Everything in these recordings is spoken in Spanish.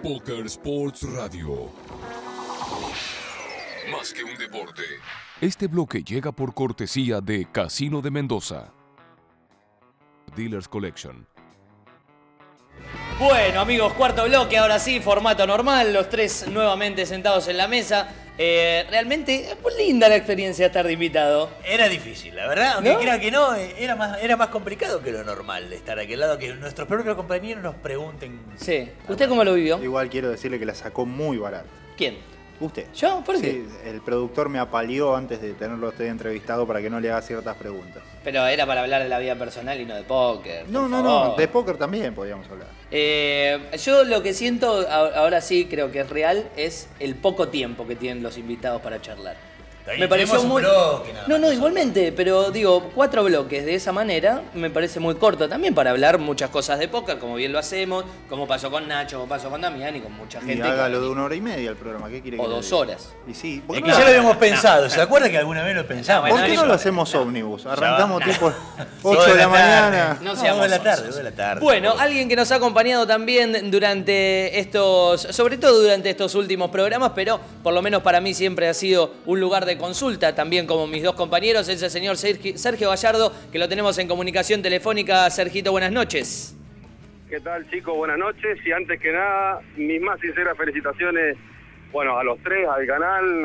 Poker Sports Radio. Más que un deporte. Este bloque llega por cortesía de Casino de Mendoza. Dealers Collection. Bueno, amigos, cuarto bloque, ahora sí, formato normal, los tres nuevamente sentados en la mesa. Realmente muy linda la experiencia de estar de invitado. Era difícil, la verdad, aunque ¿No? crea que no, era más complicado que lo normal de estar a aquel lado, que nuestros propios compañeros nos pregunten. Sí. ¿Usted cómo lo vivió? Igual quiero decirle que la sacó muy barata. ¿Quién? ¿Usted? ¿Yo? ¿Por qué? Sí, el productor me apaleó antes de tenerlo a usted entrevistado para que no le haga ciertas preguntas. Pero era para hablar de la vida personal y no de póker. No, por no, favor. no, de póker también podíamos hablar. Yo lo que siento, ahora sí creo que es real, es el poco tiempo que tienen los invitados para charlar. También Me pareció tenemos un muy... bloque, nada No, más. igualmente, pero digo, 4 bloques de esa manera me parece muy corto también para hablar muchas cosas de póker, como bien lo hacemos, como pasó con Nacho, como pasó con Damián y con mucha gente. Y hágalo de 1 hora y media el programa, ¿qué quiere que O le 2 diga? horas. Y sí, ¿por Es qué que no, ya lo habíamos pensado, ¿se acuerda que alguna vez lo pensamos? No, ¿por qué bueno, no lo eso- hacemos ómnibus? Arrancamos tipo Dos 8 de la mañana. No No, seamos 2 de la tarde, sonsos. 2 de la tarde. Bueno, alguien que nos ha acompañado también durante estos, sobre todo durante estos últimos programas, pero por lo menos para mí siempre ha sido un lugar de consulta, también como mis dos compañeros, es el señor Sergio Gallardo, que lo tenemos en comunicación telefónica. Sergito, buenas noches. ¿Qué tal, chicos? Buenas noches. Y antes que nada, mis más sinceras felicitaciones, bueno, a los tres, al canal,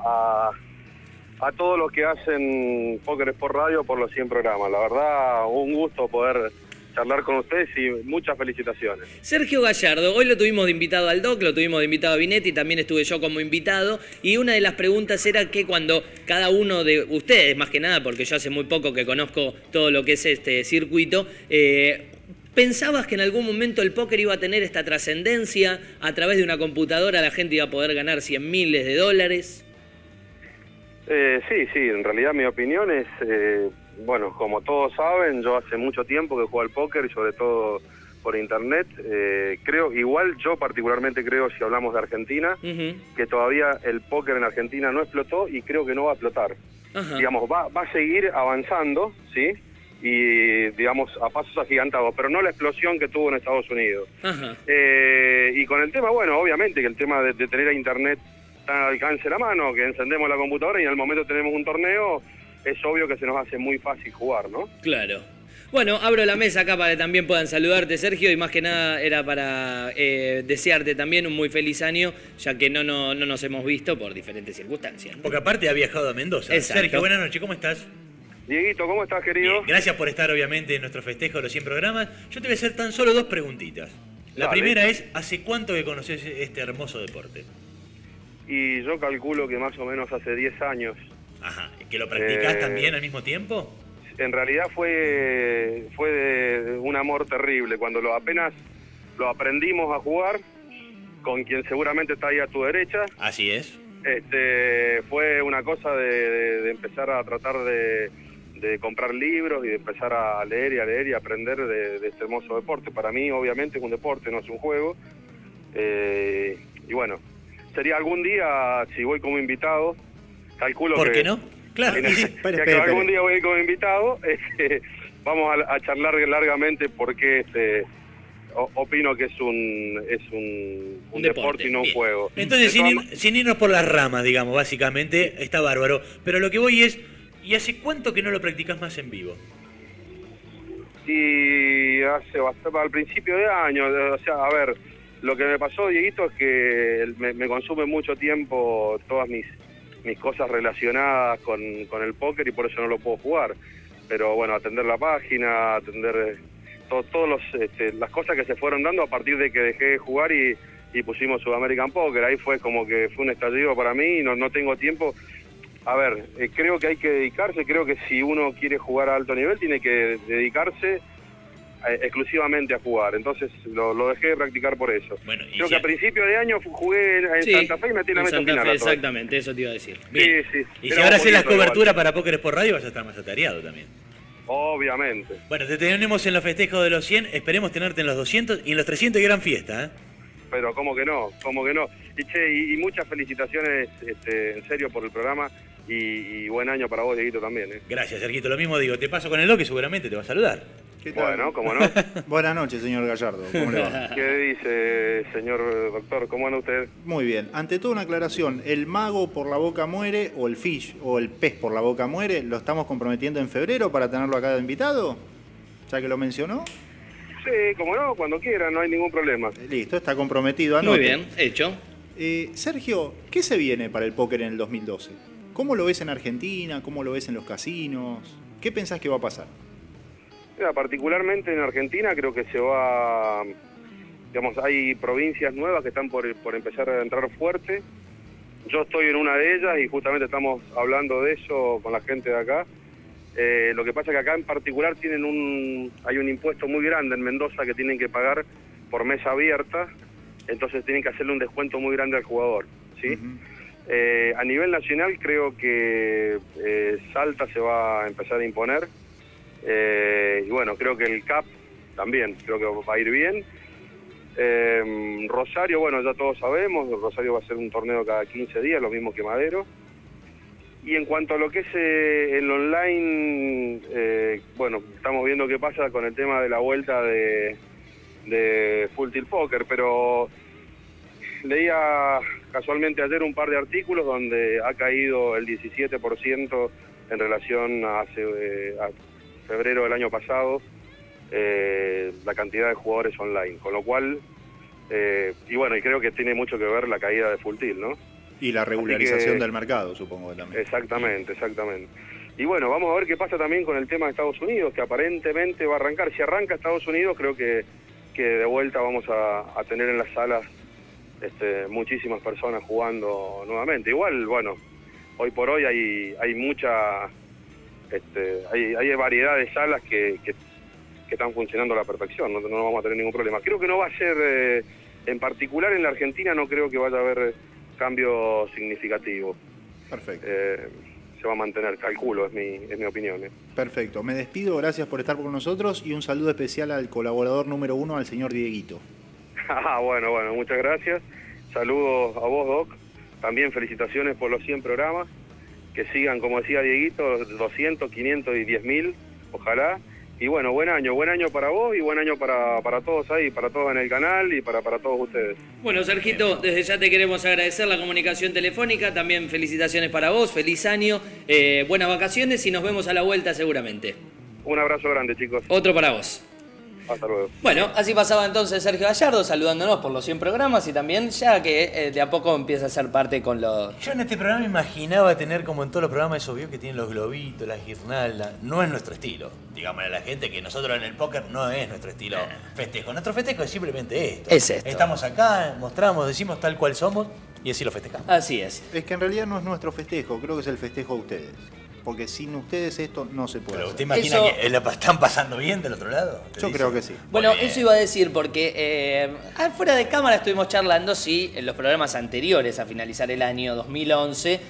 a todos los que hacen Poker Sport Radio por los 100 programas. La verdad, un gusto poder charlar con ustedes y muchas felicitaciones. Sergio Gallardo, hoy lo tuvimos de invitado al Doc, lo tuvimos de invitado a Vinetti, también estuve yo como invitado, y una de las preguntas era que cuando cada uno de ustedes, más que nada, porque yo hace muy poco que conozco todo lo que es este circuito, ¿pensabas que en algún momento el póker iba a tener esta trascendencia? A través de una computadora la gente iba a poder ganar 100 miles de dólares. Sí, en realidad mi opinión es, bueno, como todos saben, yo hace mucho tiempo que juego al póker y sobre todo por internet. Creo, igual yo particularmente creo, si hablamos de Argentina, que todavía el póker en Argentina no explotó y creo que no va a explotar. Ajá. Digamos, va a seguir avanzando, ¿sí? Y, digamos, a pasos agigantados, pero no la explosión que tuvo en Estados Unidos. Ajá. Y con el tema, bueno, obviamente que el tema de tener a internet al alcance de la mano, que encendemos la computadora y en el momento tenemos un torneo, es obvio que se nos hace muy fácil jugar, ¿no? Claro. Bueno, abro la mesa acá para que también puedan saludarte, Sergio, y más que nada era para desearte también un muy feliz año, ya que no nos hemos visto por diferentes circunstancias, ¿no? Porque aparte ha viajado a Mendoza. Exacto. Sergio, buenas noches, ¿cómo estás? Dieguito, ¿cómo estás, querido? Bien, gracias por estar obviamente en nuestro festejo de los 100 programas. Yo te voy a hacer tan solo 2 preguntitas. La Dale. primera es, ¿hace cuánto que conoces este hermoso deporte? Y yo calculo que más o menos hace 10 años. Ajá, ¿que lo practicás también al mismo tiempo? En realidad fue de un amor terrible. Cuando apenas lo aprendimos a jugar, con quien seguramente está ahí a tu derecha, Así es. fue una cosa de empezar a tratar de comprar libros y de empezar a leer y aprender de este hermoso deporte. Para mí, obviamente, es un deporte, no es un juego. Y bueno, sería algún día, si voy como invitado, calculo ¿Por que... qué no? Claro. Si algún día voy como invitado, vamos a charlar largamente porque opino que es un deporte y no un bien. juego. Entonces, De todas sin irnos por las ramas, digamos, básicamente, está bárbaro. Pero lo que voy es, ¿y hace cuánto que no lo practicás más en vivo? Y hace bastante, al principio de año, o sea, a ver, lo que me pasó, Dieguito, es que me consume mucho tiempo todas mis cosas relacionadas con el póker y por eso no lo puedo jugar. Pero bueno, atender la página, atender todas las cosas que se fueron dando a partir de que dejé de jugar y pusimos Sudamerican Poker. Ahí fue como que fue un estallido para mí y no tengo tiempo. A ver, creo que hay que dedicarse, creo que si uno quiere jugar a alto nivel tiene que dedicarse exclusivamente a jugar. Entonces lo dejé de practicar por eso. Bueno, y creo si que a principio de año jugué en Sí, Santa Fe y metí la en meta Santa final. Fe, a todo. exactamente, eso te iba a decir. Bien. Sí. Y Era si ahora haces la bonito cobertura igual. para Poker Sport Radio, vas a estar más atareado también. Obviamente. Bueno, te tenemos en los festejos de los 100, esperemos tenerte en los 200 y en los 300 gran fiesta, ¿eh? Pero cómo que no. Y che, y muchas felicitaciones en serio por el programa y buen año para vos, Dieguito, también. Gracias, Sergito. Lo mismo digo, te paso con el Doc que seguramente te va a saludar. ¿Qué tal? Bueno, ¿cómo no? Buenas noches, señor Gallardo. ¿Cómo le va? ¿Qué dice, señor doctor? ¿Cómo anda usted? Muy bien. Ante todo, una aclaración. ¿El mago por la boca muere o el fish o el pez por la boca muere? ¿Lo estamos comprometiendo en febrero para tenerlo acá de invitado? ¿Ya que lo mencionó? Sí, cómo no, cuando quiera, no hay ningún problema. Listo, está comprometido. Muy Anote. bien, hecho. Sergio, ¿qué se viene para el póker en el 2012? ¿Cómo lo ves en Argentina? ¿Cómo lo ves en los casinos? ¿Qué pensás que va a pasar? Mira, particularmente en Argentina creo que se va, digamos, hay provincias nuevas que están por empezar a entrar fuerte. Yo estoy en una de ellas y justamente estamos hablando de eso con la gente de acá. Lo que pasa es que acá en particular hay un impuesto muy grande en Mendoza que tienen que pagar por mesa abierta, entonces tienen que hacerle un descuento muy grande al jugador, ¿sí? A nivel nacional creo que Salta se va a empezar a imponer. Y bueno, creo que el CAP también, creo que va a ir bien. Rosario, bueno, ya todos sabemos, Rosario va a ser un torneo cada 15 días, lo mismo que Madero. Y en cuanto a lo que es el online, bueno, estamos viendo qué pasa con el tema de la vuelta de Full Tilt Poker, pero leía casualmente ayer un par de artículos donde ha caído el 17% en relación a febrero del año pasado, la cantidad de jugadores online, con lo cual, y bueno, y creo que tiene mucho que ver la caída de Full Tilt, ¿no? Y la regularización del mercado, supongo que también. Exactamente. Y bueno, vamos a ver qué pasa también con el tema de Estados Unidos, que aparentemente va a arrancar. Si arranca Estados Unidos, creo que de vuelta vamos a tener en las salas muchísimas personas jugando nuevamente. Igual, bueno, hoy por hoy hay mucha... hay variedad de salas que están funcionando a la perfección, no vamos a tener ningún problema. Creo que no va a ser, en particular en la Argentina, no creo que vaya a haber cambio significativo. Perfecto. Se va a mantener, calculo, es mi opinión. Perfecto. Me despido, gracias por estar con nosotros y un saludo especial al colaborador número 1, al señor Dieguito. Bueno, muchas gracias. Saludos a vos, Doc. También felicitaciones por los 100 programas. Que sigan, como decía Dieguito, 200, 500 y 10.000, ojalá. Y bueno, buen año para vos y buen año para todos ahí, para todos en el canal y para todos ustedes. Bueno, Sergito, desde ya te queremos agradecer la comunicación telefónica, también felicitaciones para vos, feliz año, buenas vacaciones y nos vemos a la vuelta seguramente. Un abrazo grande, chicos. Otro para vos. Hasta luego. Bueno, así pasaba entonces Sergio Gallardo saludándonos por los 100 programas y también ya que de a poco empieza a ser parte con los... Yo en este programa imaginaba tener como en todos los programas esos videos que tienen los globitos, las guirnaldas. No es nuestro estilo. Digámosle a la gente que nosotros en el póker no es nuestro estilo festejo. Nuestro festejo es simplemente esto. Es esto. Estamos acá, mostramos, decimos tal cual somos y así lo festejamos. Así es. Es que en realidad no es nuestro festejo, creo que es el festejo de ustedes. Porque sin ustedes esto no se puede Pero hacer. ¿usted imagina Eso... que la están pasando bien del otro lado? Yo creo que sí. Bueno, Bien. eso iba a decir porque fuera de cámara estuvimos charlando, sí, en los programas anteriores a finalizar el año 2011.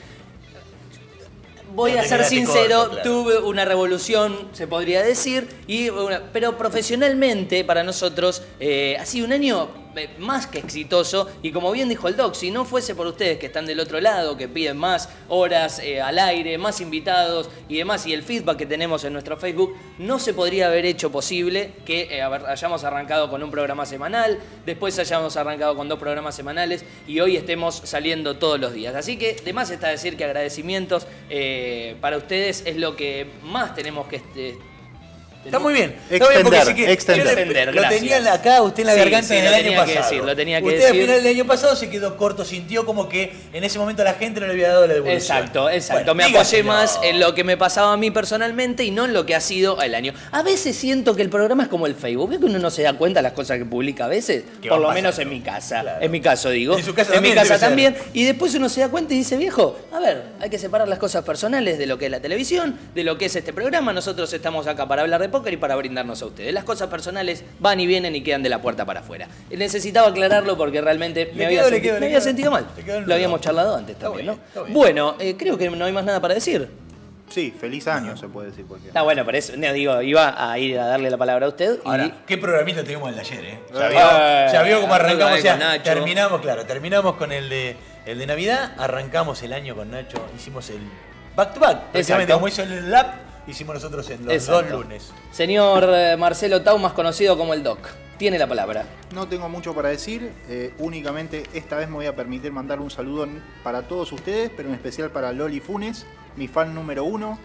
Voy No a te ser quedaste sincero, corto, claro. tuve una revolución, se podría decir, pero profesionalmente para nosotros ha sido un año más que exitoso y como bien dijo el Doc, si no fuese por ustedes que están del otro lado, que piden más horas al aire, más invitados y demás, y el feedback que tenemos en nuestro Facebook, no se podría haber hecho posible que hayamos arrancado con un programa semanal, después hayamos arrancado con 2 programas semanales y hoy estemos saliendo todos los días. Así que de más está decir que agradecimientos para ustedes es lo que más tenemos que... Está muy bien. Extender, Lo tenía acá usted en la garganta desde el año pasado. Lo tenía que usted decir. Al final del año pasado se quedó corto, sintió como que en ese momento la gente no le había dado la devolución. Exacto. Bueno, Me apoyé dígaselo. más en lo que me pasaba a mí personalmente y no en lo que ha sido el año. A veces siento que el programa es como el Facebook. ¿Veo que uno no se da cuenta de las cosas que publica a veces? Que Por van lo menos pasando. en mi casa. Claro. En mi caso, digo. En su casa en mi también casa debe ser. también. Y después uno se da cuenta y dice, viejo, a ver, hay que separar las cosas personales de lo que es la televisión, de lo que es este programa. Nosotros estamos acá para hablar de póker y para brindarnos a ustedes. Las cosas personales van y vienen y quedan de la puerta para afuera. Necesitaba aclararlo porque realmente me había sentido mal. Lo habíamos charlado antes también, ¿no? está bien. Bueno, creo que no hay más nada para decir. Sí, feliz año se puede decir. Porque... Está bueno, por eso, no, digo, iba a ir a darle la palabra a usted. Ahora, ¿qué programita tuvimos el de ayer, eh? Ah, Ya vio cómo arrancamos, con ya Nacho. terminamos con el de Navidad, arrancamos el año con Nacho, hicimos el back to back, precisamente Exacto. como hizo el lap, hicimos nosotros en los Exacto. 2 lunes. Señor Marcelo Tau, más conocido como el Doc, tiene la palabra. No tengo mucho para decir, únicamente esta vez me voy a permitir mandar un saludo para todos ustedes, pero en especial para Loli Funes, mi fan número 1.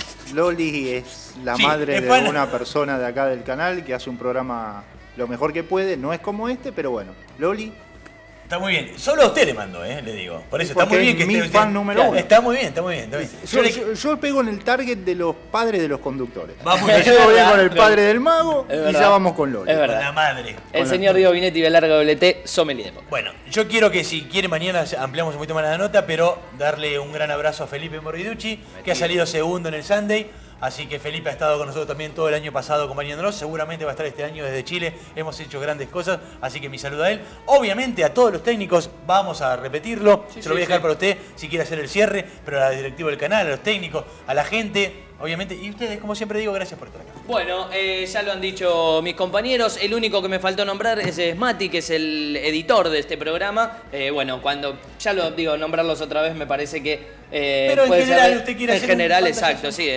Loli es la madre de una persona de acá del canal que hace un programa lo mejor que puede, no es como este, pero bueno, Loli. Está muy bien. Solo a usted le mando, le digo. Por eso está Porque muy bien que es mi esté fan número 1. Está muy bien, está muy bien. Yo pego en el target de los padres de los conductores. Vamos, yo voy con el padre del mago y ya vamos con Loli. Es verdad. Con la madre. El señor Diego Vinetti, Velarga WT, sommelier de póker. Bueno, yo quiero que si quiere mañana ampliamos un poquito más la nota, pero darle un gran abrazo a Felipe Morbiducci, que ha salido segundo en el Sunday. Así que Felipe ha estado con nosotros también todo el año pasado acompañándonos. Seguramente va a estar este año desde Chile. Hemos hecho grandes cosas, así que mi saludo a él. Obviamente a todos los técnicos, vamos a repetirlo. Se lo voy a dejar para usted si quiere hacer el cierre, pero a la directiva del canal, a los técnicos, a la gente, obviamente. Y ustedes, como siempre digo, gracias por estar acá. Bueno, ya lo han dicho mis compañeros. El único que me faltó nombrar es Mati, que es el editor de este programa. Bueno, cuando ya lo digo, nombrarlos otra vez me parece que... pero en general usted quiere hacer en general, un exacto, sí,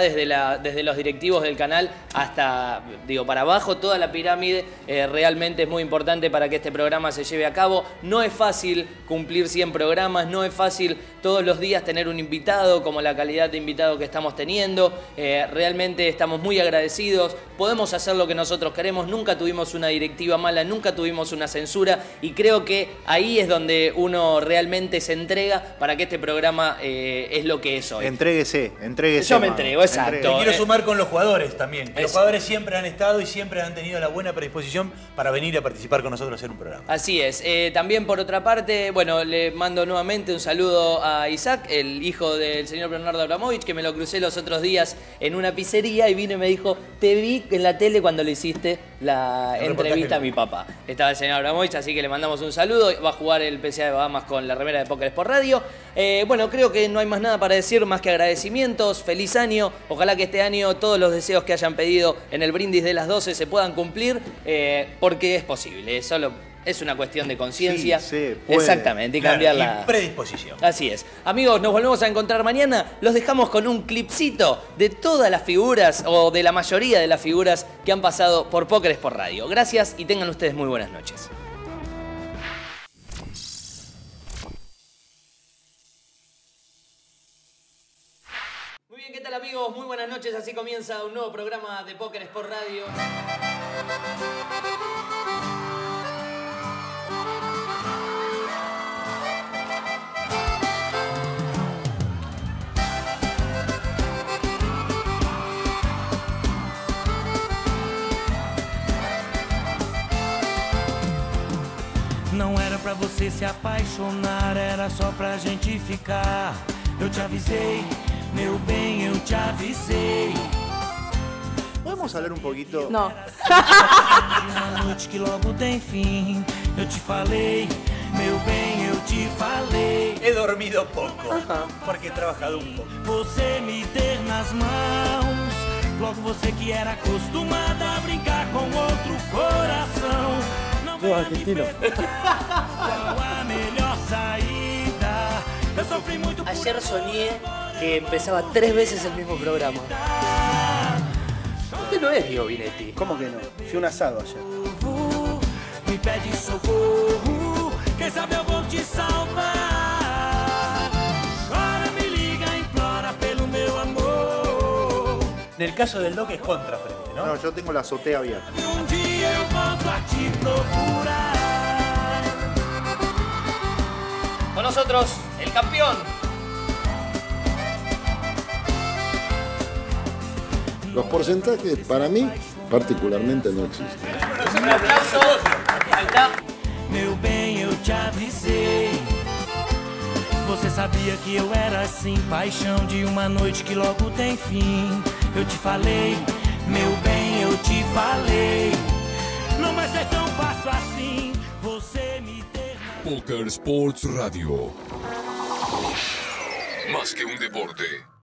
desde los directivos del canal hasta, para abajo, toda la pirámide realmente es muy importante para que este programa se lleve a cabo. No es fácil cumplir 100 programas, no es fácil todos los días tener un invitado como la calidad de invitado que estamos teniendo. Realmente estamos muy agradecidos, podemos hacer lo que nosotros queremos, nunca tuvimos una directiva mala, nunca tuvimos una censura y creo que ahí es donde uno realmente se entrega para que este programa es lo que es hoy. Entréguese. Yo me entrego, exacto. Y quiero sumar con los jugadores también. Los Es- jugadores siempre han estado y siempre han tenido la buena predisposición para venir a participar con nosotros a hacer un programa. Así es. También por otra parte, bueno, le mando nuevamente un saludo a Isaac, el hijo del señor Bernardo Abramovich, que me lo crucé los otros días en una pizzería y vino y me dijo, te vi en la tele cuando le hiciste la El entrevista reportaje. a mi papá. Estaba el señor Abramovich, así que le mandamos un saludo. Va a jugar el PCA de Bahamas con la remera de Póker Sport Radio. Bueno, creo que no hay más nada para decir más que agradecimientos. Feliz año. Ojalá que este año todos los deseos que hayan pedido en el brindis de las 12 se puedan cumplir, porque es posible. Solo es una cuestión de conciencia. Sí, se puede. Exactamente, y Claro, cambiar y la... predisposición. Así es. Amigos, nos volvemos a encontrar mañana. Los dejamos con un clipcito de todas las figuras o de la mayoría de las figuras que han pasado por Póker Sport Radio. Gracias y tengan ustedes muy buenas noches. Muy bien, ¿qué tal amigos? Muy buenas noches. Así comienza un nuevo programa de Póker Sport Radio. Não era pra você se apaixonar, era só pra gente ficar. Eu te avisei, meu bem, eu te avisei. ¿Podemos hablar un poquito? No. De uma noite que logo tem fim. Eu te falei, meu bem, eu te falei. He dormido poco, porque he trabajado un poco. Você me ter nas mãos. Logo você que era acostumada a brincar com outro coração. Não venha me perguntar qual a melhor saída. Eu sofri muito por Ayer soñé que empezaba 3 veces el mismo programa. Usted no es Diego Vinetti. ¿Cómo que no? Fui un asado ayer. novo. Me pede socorro. Quem sabe eu vou te salvar. Chora, me liga, implora pelo meu amor. En el caso del Doc es contra frente, ¿no? No, yo tengo la azotea abierta. Um dia eu volto a te procurar. Con nosotros, el campeón. Los porcentajes para mí particularmente no existen. Un aplauso. Ahí está. Meu bem, eu te avisei. Você sabia que eu era assim, paixão de uma noite que logo tem fim. Eu te falei, meu bem, eu te falei. Não vai ser tão fácil assim, você me ter. Póker Sports Radio. Más que un deporte,